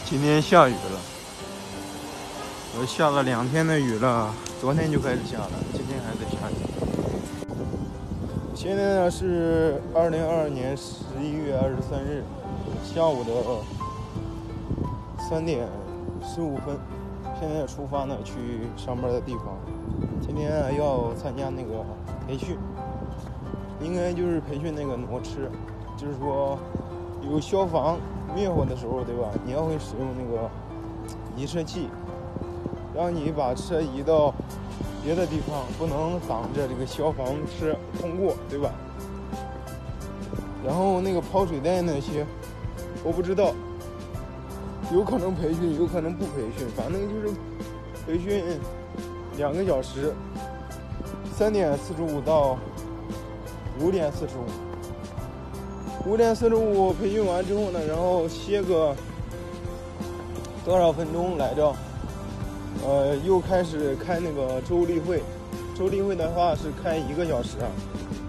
今天下雨了，我下了2天的雨了，昨天就开始下了，今天还在下雨。现在呢是2022年11月23日下午的3点15分，现在出发呢去上班的地方。今天要参加那个培训，应该就是培训那个挪吃，就是说有消防灭火的时候，对吧？你要会使用那个移车器，让你把车移到别的地方，不能挡着这个消防车通过，对吧？然后那个抛水带那些，我不知道，有可能培训，有可能不培训，反正就是培训2个小时，3点45到5点45。5点45培训完之后呢，然后歇个多少分钟来着？又开始开那个周例会。周例会的话是开1个小时啊。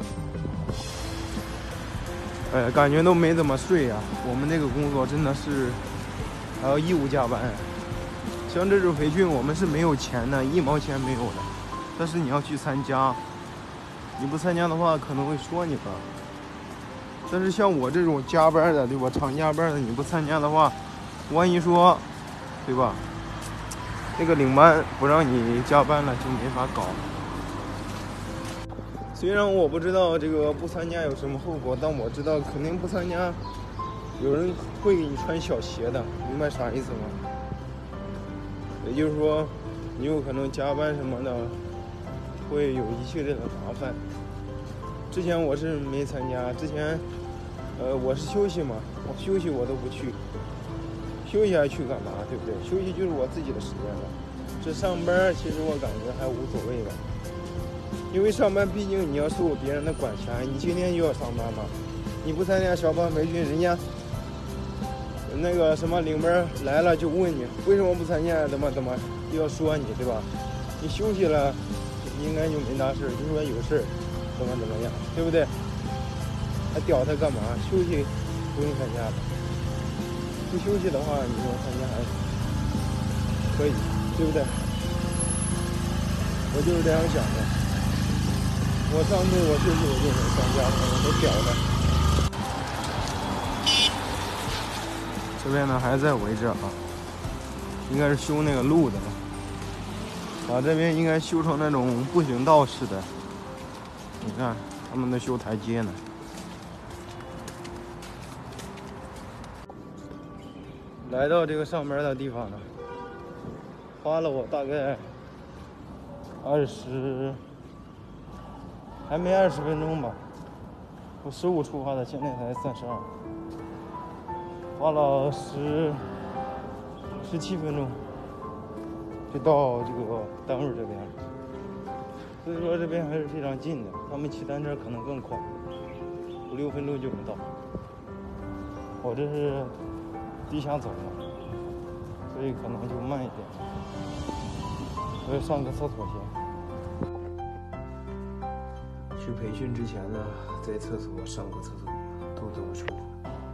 感觉都没怎么睡啊。我们这个工作真的是还要义务加班。像这种培训我们是没有钱的，1毛钱没有的。但是你要去参加，你不参加的话可能会说你的。但是像我这种加班的，对吧？常加班的，你不参加的话，万一说，对吧？那个领班不让你加班了，就没法搞。虽然我不知道这个不参加有什么后果，但我知道肯定不参加，有人会给你穿小鞋的，明白啥意思吗？也就是说，你有可能加班什么的，会有一系列的麻烦。之前我是没参加，之前我是休息嘛，我休息我都不去，休息还去干嘛，对不对？休息就是我自己的时间了。这上班其实我感觉还无所谓吧，因为上班毕竟你要受别人的管辖，你今天就要上班嘛，你不参加消防培训，人家那个什么领班来了就问你为什么不参加，怎么就要说你，对吧？你休息了应该就没大事，就说有事怎么样，对不对？还屌他干嘛？休息不用参加的，不休息的话，你说参加还可以，对不对？我就是这样想的。我上次我休息我就没参加，我都屌的。这边呢还在围着啊，应该是修那个路的，把这边应该修成那种步行道似的。你看，他们在修台阶呢。来到这个上班的地方了，花了我大概还没20分钟吧。我15出发的，现在才32，花了17分钟就到这个单位这边了。所以说这边还是非常近的，他们骑单车可能更快，5、6分钟就能到。我这是地下走嘛，所以可能就慢一点。我要上个厕所先。去培训之前呢，在厕所上个厕所，都这么舒服。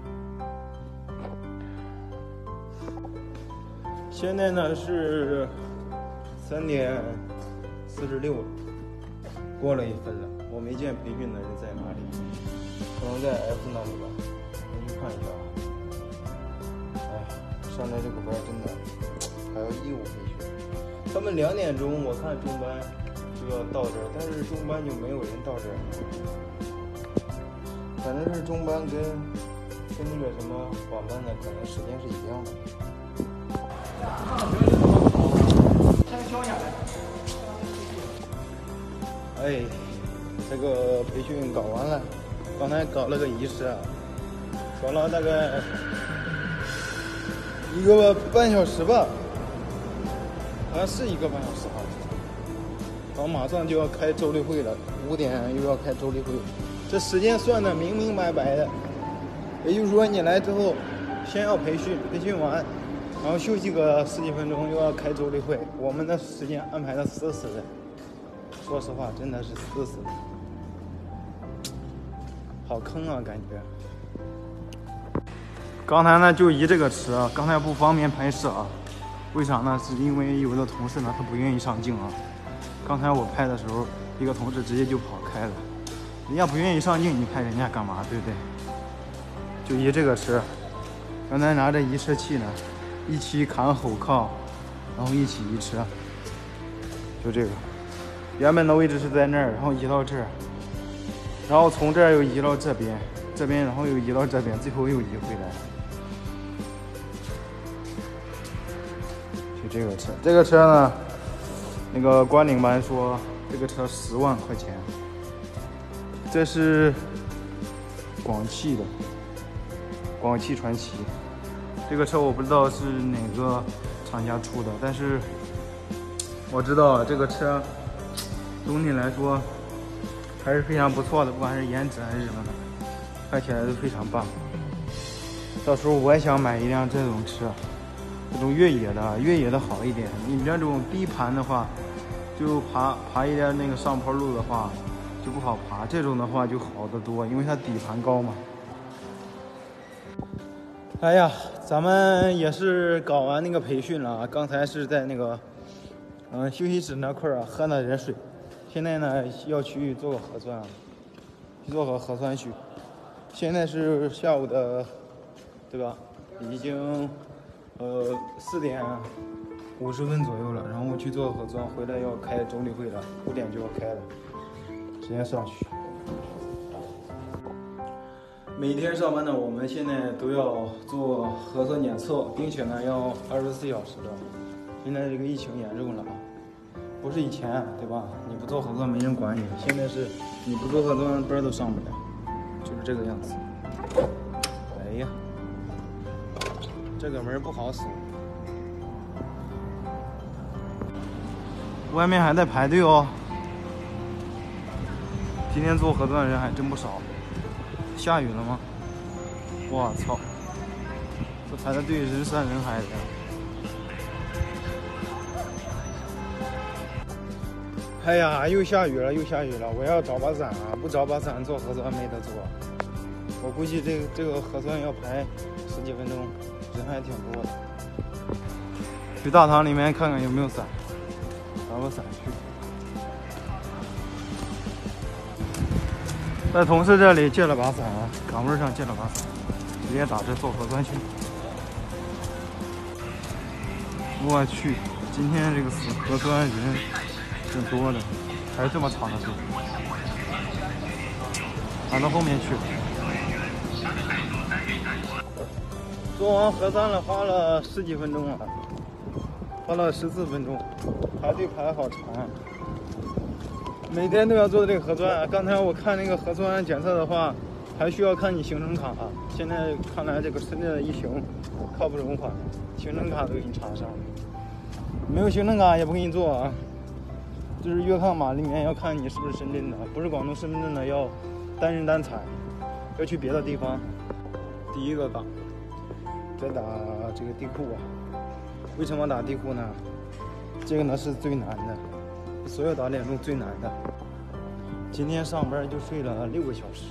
现在呢是3点46了，过了1分了。我没见培训的人在哪里，可能在 F 那里吧，我去看一下。上来这个班真的还要义务培训。他们2点钟我看中班就要到这儿，但是中班就没有人到这儿。反正是中班跟那个什么晚班的可能时间是一样的。这个培训搞完了，刚才搞了个仪式啊，搞了大概1个半小时吧，好像是1个半小时啊。然后马上就要开周例会了，5点又要开周例会，这时间算的明明白白的。也就是说，你来之后，先要培训，培训完，然后休息个10几分钟，又要开周例会。我们的时间安排的死死的，说实话，真的是死死的，好坑啊，感觉。 刚才呢就移这个车，刚才不方便拍摄啊。为啥呢？是因为有的同事呢他不愿意上镜啊。刚才我拍的时候，一个同事直接就跑开了。人家不愿意上镜，你拍人家干嘛？对不对？就移这个车，刚才拿着移车器呢，一起砍后靠，然后一起移车。就这个，原本的位置是在那儿，然后移到这儿，然后从这儿又移到这边，然后又移到这边，最后又移回来。就这个车，这个车呢，那个管领班说这个车10万块钱。这是广汽的，广汽传祺。这个车我不知道是哪个厂家出的，但是我知道这个车总体来说还是非常不错的，不管是颜值还是什么的，开起来都非常棒。到时候我也想买一辆这种车，这种越野的好一点。你这种低盘的话，就爬一点那个上坡路的话就不好爬，这种的话就好得多，因为它底盘高嘛。哎呀，咱们也是搞完那个培训了啊，刚才是在那个休息室那块儿啊喝了点水，现在呢要去做个核酸啊，去做个核酸去。现在是下午的，对吧？已经4点50分左右了，然后我去做核酸，回来要开总理会了，5点就要开了，直接上去。每天上班呢，我们现在都要做核酸检测，并且呢要24小时的。现在这个疫情严重了啊，不是以前对吧？你不做核酸没人管你，现在是你不做核酸班都上不了，就是这个样子。哎呀，这个门不好锁。外面还在排队哦。今天做核酸的人还真不少。下雨了吗？我操！这排的队人山人海的。哎呀，又下雨了！我要找把伞啊！不找把伞做核酸没得做。我估计这个核酸要排10几分钟，人还挺多的。去大堂里面看看有没有伞，找个伞去。在同事这里借了把伞啊，岗位上借了把伞，直接打这做核酸去。我去，今天这个核酸人挺多的，还是这么长的队，排到后面去。做完核酸了，花了10几分钟了，花了14分钟，排队排好长啊。每天都要做这个核酸啊！刚才我看那个核酸检测的话，还需要看你行程卡啊。现在看来这个深圳的疫情靠不容缓，行程卡都给你查上了，没有行程卡也不给你做啊。就是粤康码里面要看你是不是深圳的，不是广东深圳的要单人单采，要去别的地方。第一个岗，再打这个地库啊。为什么打地库呢？这个呢是最难的。所有打点中最难的，今天上班就睡了6个小时。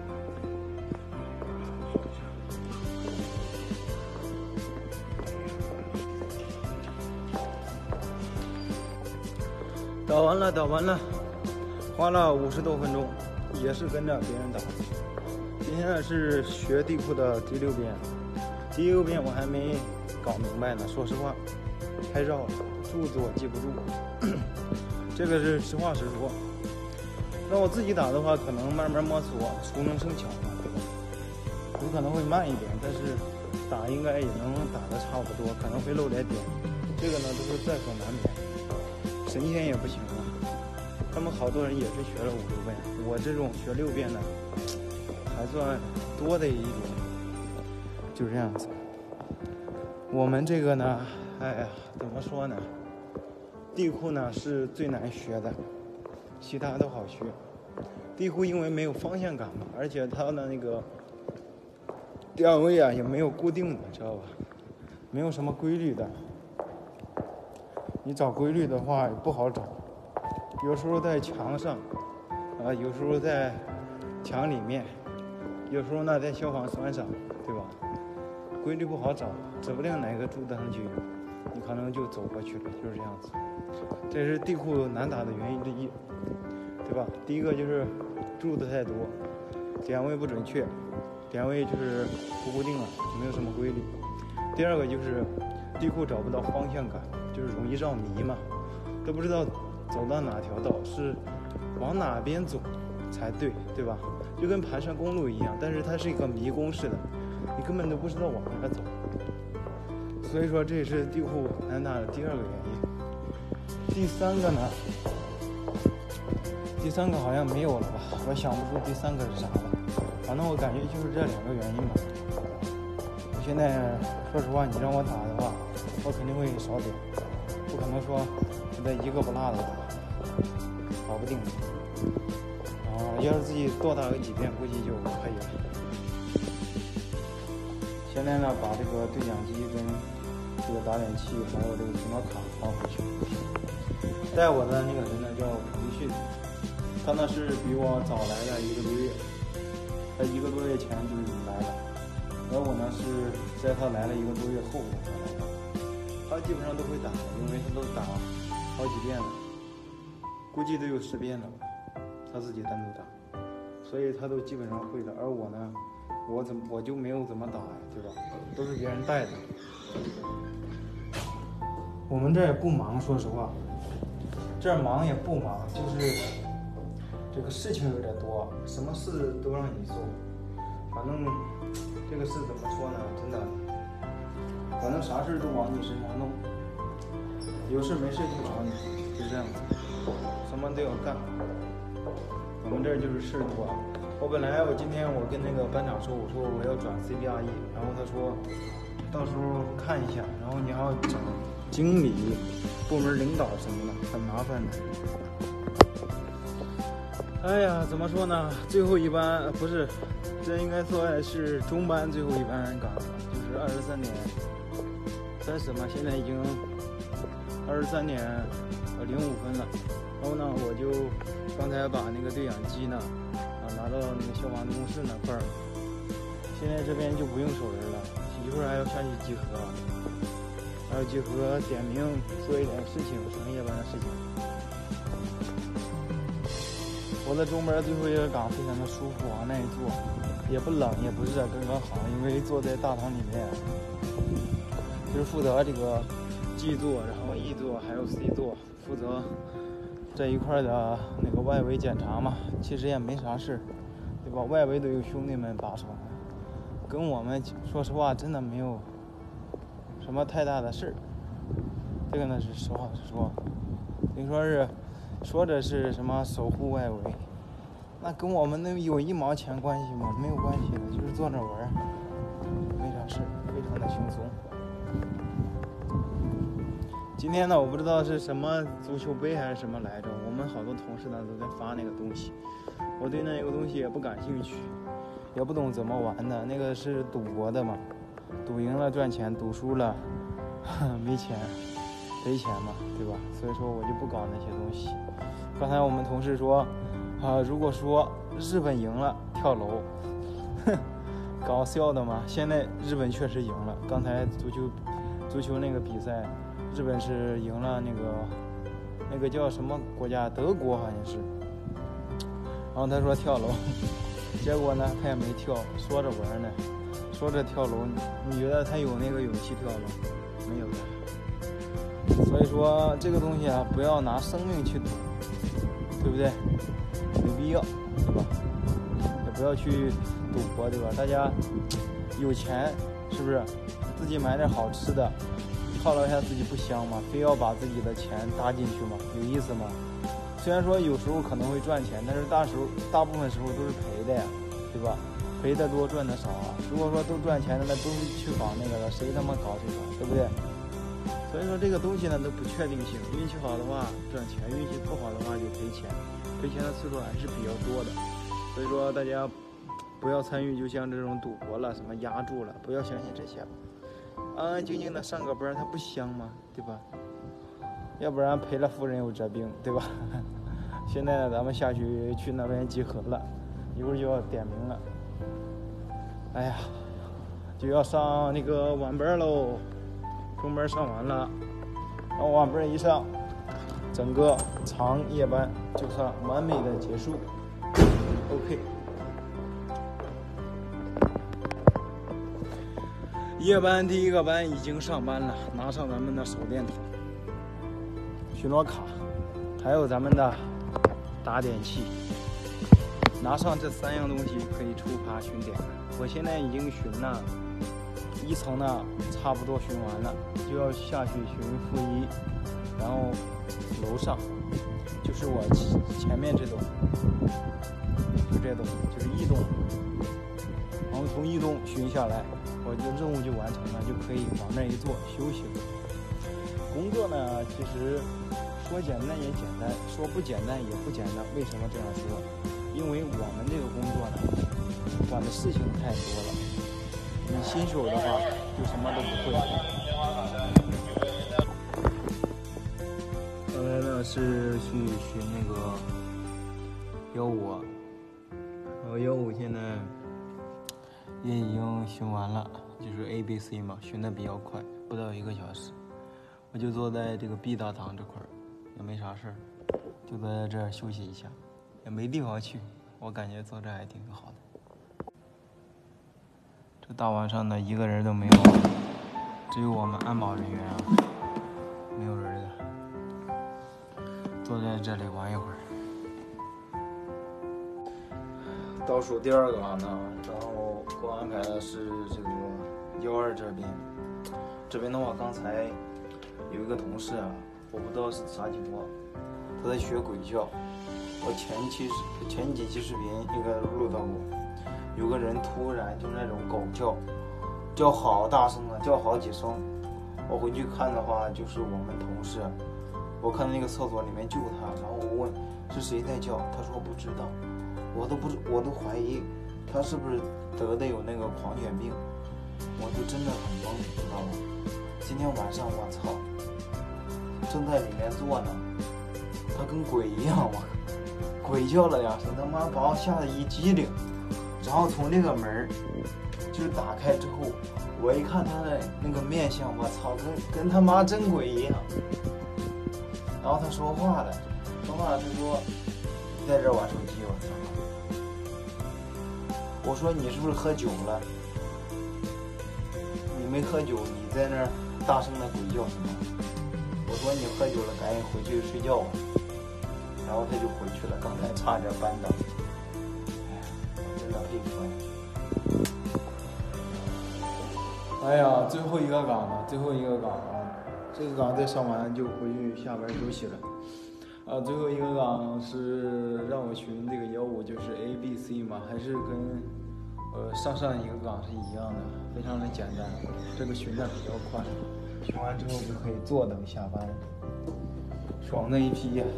打完了，花了50多分钟，也是跟着别人打。今天呢是学地库的第6遍，第6遍我还没搞明白呢，说实话，太绕了，数字我记不住。这个是实话实说。那我自己打的话，可能慢慢摸索，熟能生巧嘛，对吧？有可能会慢一点，但是打应该也能打得差不多，可能会漏点点。这个呢都是在所难免。神仙也不行啊，他们好多人也是学了5、6遍，我这种学6遍的还算多的一点，就这样子。我们这个呢，哎呀，怎么说呢？地库呢是最难学的，其他都好学。地库因为没有方向感嘛，而且它的那个点位啊也没有固定的，知道吧？没有什么规律的。你找规律的话也不好找，有时候在墙上，有时候在墙里面，有时候呢在消防栓上，对吧？ 规律不好找，指不定哪个住的上就有，你可能就走过去了，就是这样子。这是地库难打的原因之一，对吧？第一个就是住的太多，点位不准确，点位就是不固定了，没有什么规律。第二个就是地库找不到方向感，就是容易绕迷嘛，都不知道走到哪条道是往哪边走才对，对吧？就跟盘山公路一样，但是它是一个迷宫式的，你根本都不知道往哪走。所以说这也是地库难打的第二个原因。第三个呢？第三个好像没有了吧？我想不出第三个是啥了。反正我感觉就是这2个原因吧。我现在说实话，你让我打的话，我肯定会少点，不可能说我再一个不落的打，搞不定的。要是自己多打个几遍，估计就可以了。现在呢，把这个对讲机跟这个打点器还有这个频道卡放回去。带我的那个人呢叫彭旭，他呢是比我早来了1个多月，他1个多月前就已经来了，而我呢是在他来了1个多月后我才来的。他基本上都会打，因为他都打好几遍了，估计都有10遍了吧，他自己单独打，所以他都基本上会的。而我呢，我就没有怎么打呀，对吧？都是别人带的。我们这也不忙，说实话。这儿忙也不忙，就是这个事情有点多，什么事都让你做。反正这个事怎么说呢？真的，反正啥事都往你身上弄，有事没事就找你，就这样子，什么都要干。我们这儿就是事多。我今天跟那个班长说，我说我要转 CBRE， 然后他说到时候看一下，然后你还要找经理、部门领导什么的，很麻烦的。哎呀，怎么说呢？最后一班不是，这应该说是中班最后一班岗，就是23点30嘛，现在已经23点05分了。然后呢，我就刚才把那个对讲机呢，拿到那个消防办公室那块儿，现在这边就不用守人了，一会儿还要下去集合。还有集合点名做一点事情，上夜班的事情。我在中班最后一个岗非常的舒服，往那一坐，也不冷也不热，刚刚好。因为坐在大堂里面，就是负责这个 G 座，然后 E 座还有 C 座，负责这一块的那个外围检查嘛。其实也没啥事，对吧？外围都有兄弟们把守，跟我们说实话真的没有什么太大的事儿，这个呢是实话实说。你说着是什么守护外围，那跟我们能有1毛钱关系吗？没有关系的，就是坐着玩，没啥事，非常的轻松。今天呢，我不知道是什么足球杯还是什么来着，我们好多同事呢都在发那个东西，我对那个东西也不感兴趣，也不懂怎么玩的，那个是赌博的嘛。赌赢了赚钱，赌输了没钱赔钱嘛，对吧？所以说我就不搞那些东西。刚才我们同事说如果说日本赢了跳楼，搞笑的嘛。现在日本确实赢了，刚才足球那个比赛，日本是赢了那个叫什么国家，德国好像是。然后他说跳楼，结果呢他也没跳，说着玩呢。说着跳楼，你觉得他有那个勇气跳吗？没有的。所以说这个东西啊，不要拿生命去赌，对不对？没必要，对吧？也不要去赌博，对吧？大家有钱是不是自己买点好吃的，犒劳一下自己不香吗？非要把自己的钱搭进去吗？有意思吗？虽然说有时候可能会赚钱，但是大部分时候都是赔的呀，对吧？赔的多赚的少啊！如果说都赚钱的，那都是去搞那个了，谁他妈搞这个，对不对？所以说这个东西呢都不确定性，运气好的话赚钱，运气不好的话就赔钱，赔钱的次数还是比较多的。所以说大家不要参与，就像这种赌博了，什么押注了，不要相信这些，安安静静的上个班，它不香吗？对吧？要不然赔了夫人又折兵，对吧？现在呢，咱们下去那边集合了，一会儿就要点名了。哎呀， 就要上那个晚班喽。中班上完了，然后晚班一上，整个长夜班就算完美的结束。OK。夜班第一个班已经上班了，拿上咱们的手电筒、巡逻卡，还有咱们的打点器，拿上这3样东西可以出发巡点。我现在已经巡了1层呢，差不多巡完了，就要下去巡负1，然后楼上就是我前面这栋，就这栋就是1栋，然后从1栋巡下来。我的任务就完成了，就可以往那一坐休息了。工作呢，其实说简单也简单，说不简单也不简单。为什么这样说？因为我们这个工作呢，管的事情太多了。你新手的话，就什么都不会。刚才呢是去巡那个155，然后155现在也已经巡完了，就是 A、B、C 嘛，巡的比较快，不到1个小时。我就坐在这个 B 大堂这块儿，也没啥事儿，就在这儿休息一下，也没地方去，我感觉坐这还挺好的。这大晚上的1个人都没有，只有我们安保人员啊，没有人的，坐在这里玩一会儿。倒数第2个呢，然后给我安排的是这个112这边。这边的话，刚才有一个同事啊，我不知道是啥情况，他在学鬼叫。我前几期视频应该录到过，有个人突然就那种狗叫，叫好大声啊，叫好几声。我回去看的话，就是我们同事，我看那个厕所里面救他，然后我问是谁在叫，他说不知道。我都怀疑他是不是得的有那个狂犬病，我就真的很懵，知道吗？今天晚上我操，正在里面坐呢，他跟鬼一样，我鬼叫了2声，他妈把我吓得一激灵。然后从这个门就打开之后，我一看他的那个面相，我操，跟他妈真鬼一样。然后他说话了，他说在这玩手机，我操。我说你是不是喝酒了？你没喝酒，你在那儿大声的鬼叫什么？我说你喝酒了，赶紧回去睡觉吧。然后他就回去了，刚才差点扳倒。哎呀，我真的佩服他。哎呀，最后一个岗了，这个岗再上完就回去下班休息了。最后一个岗是让我巡这个155，就是 A、B、C 嘛，还是跟上一个岗是一样的，非常的简单。这个巡的比较快，巡完之后就可以坐等下班，爽的一批呀！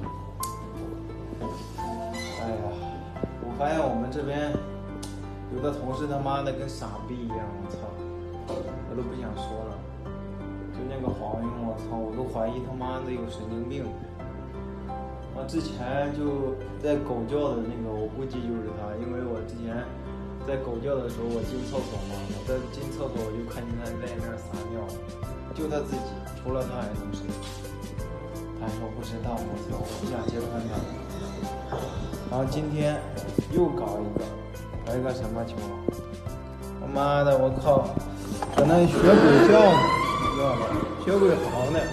哎呀，我发现我们这边有的同事他妈的跟傻逼一样，我操，我都不想说了。就那个黄勇，我操，我都怀疑他妈的有神经病。我之前就在狗叫的那个，我估计就是他，因为我之前在狗叫的时候，我进厕所嘛，我在进厕所我就看见他在那儿撒尿，就他自己，除了他还能谁？他说不知道，我操，我不想结婚了。然后今天又搞一个什么情况？他妈的，我靠，搁那学鬼叫呢，你知道吗？学鬼嚎呢。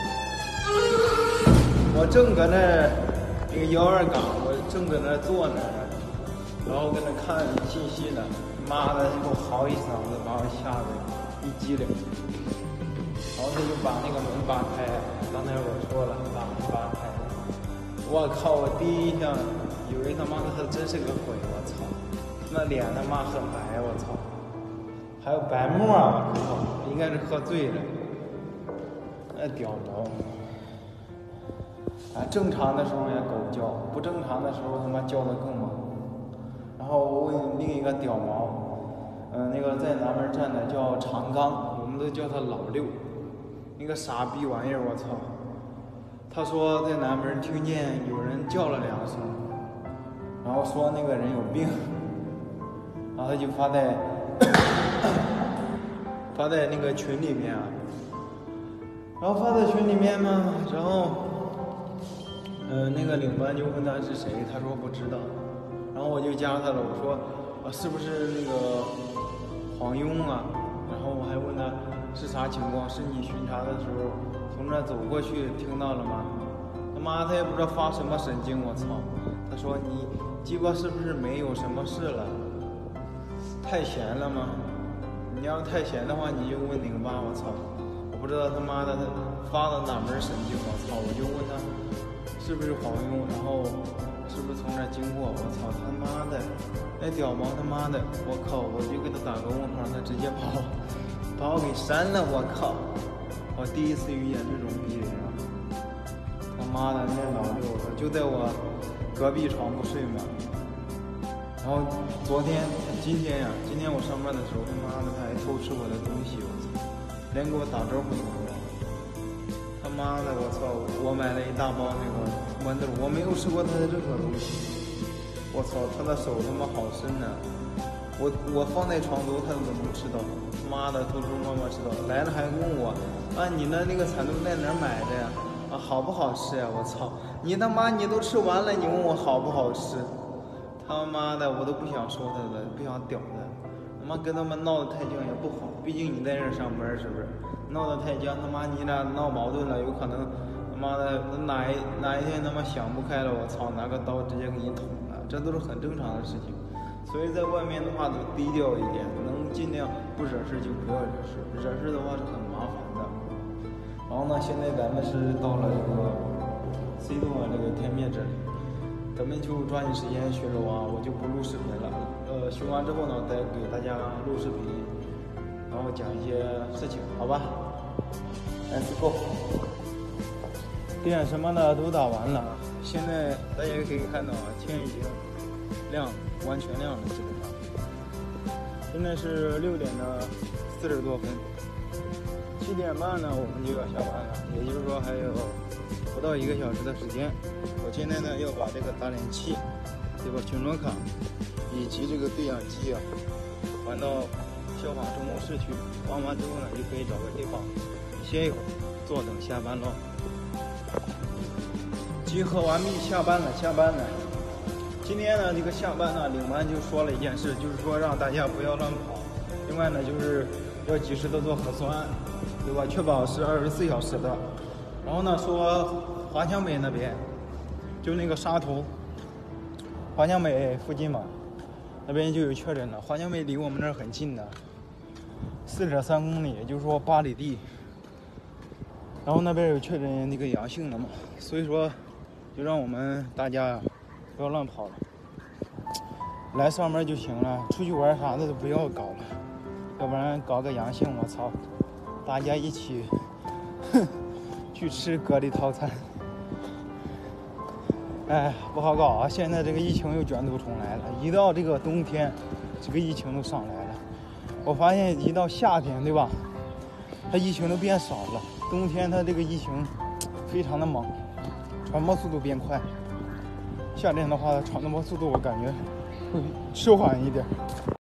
我正搁那个112岗，我正搁那坐呢，然后搁那看信息呢。妈的，给我嚎一嗓子，把我吓得一激灵。然后他就把那个门扒开，刚才我说了，把门扒开。我靠！我第一印象以为他妈的他真是个鬼，我操！那脸他妈很白，我操！还有白沫啊！我靠，应该是喝醉了。那屌毛！正常的时候也狗叫，不正常的时候他妈叫得更猛。然后我问另一个屌毛，那个在南门站的叫长刚，我们都叫他老六，那个傻逼玩意儿，我操！他说在南门听见有人叫了2声，然后说那个人有病，然后他就发在发在那个群里面啊，然后发在群里面嘛，然后那个领班就问他是谁，他说不知道，然后我就加他了，我说是不是那个黄庸啊？然后我还问他是啥情况，是你巡查的时候从那走过去听到了吗？他妈他也不知道发什么神经，我操！他说你鸡巴是不是没有什么事了？太闲了吗？你要太闲的话，你就问领班，我操！我不知道他妈的他发的哪门神经，我操！我就问他是不是黄庸，然后是不是从那经过？我操他妈的，那屌毛他妈的，我靠！我就给他打个问号，他直接把我给删了，我靠！我第一次遇见这种逼人啊！他妈的，那老六就在我隔壁床不睡嘛。然后今天我上班的时候，他妈的他还偷吃我的东西，我操！连给我打招呼都没有。他妈的，我操！我买了一大包那个豌豆，我没有吃过他的任何东西。我操，他的手他妈好深呐！我放在床头，他都能吃到。妈的，偷偷摸摸吃到。来了还问我你的那个蚕豆在哪儿买的呀？好不好吃呀？我操！你他妈你都吃完了，你问我好不好吃？他妈的，我都不想说他了，不想屌他。他妈跟他们闹得太僵也不好，毕竟你在这儿上班，是不是？闹得太僵，他妈你俩闹矛盾了，有可能他妈的哪一天他妈想不开了，我操，拿个刀直接给你捅了，这都是很正常的事情。所以在外面的话都低调一点，能尽量不惹事就不要惹事，惹事的话是很麻烦的。然后呢，现在咱们是到了这个 C 栋这个天灭这里。咱们就抓紧时间巡逻啊，我就不录视频了。巡完之后呢，再给大家录视频，然后讲一些事情，好吧 ？Let's go。点什么的都打完了，现在大家可以看到天已经亮了，完全亮了，基本上。现在是6点的40多分，7点半呢我们就要下班了，也就是说还有不到1个小时的时间。我现在呢要把这个打脸器、对吧，巡逻卡以及这个对讲机啊还到消防中公室去，还完之后呢就可以找个地方歇一会儿，坐等下班喽。集合完毕，下班了。今天呢这个下班呢，领班就说了一件事，就是说让大家不要乱跑，另外呢就是要及时的做核酸，对吧，确保是24小时的。然后呢说华强北那边就那个沙头华强北附近嘛，那边就有确诊了。华强北离我们那儿很近的，4.3公里，也就是说8里地。然后那边有确诊那个阳性的嘛，所以说就让我们大家呀不要乱跑了，来上班就行了，出去玩啥的都不要搞了，要不然搞个阳性，我操，大家一起去吃隔离套餐。哎，不好搞啊！现在这个疫情又卷土重来了，一到这个冬天，这个疫情都上来了。我发现一到夏天，对吧，它疫情都变少了，冬天它这个疫情非常的猛，传播速度变快。夏天的话，传播速度我感觉会迟缓一点。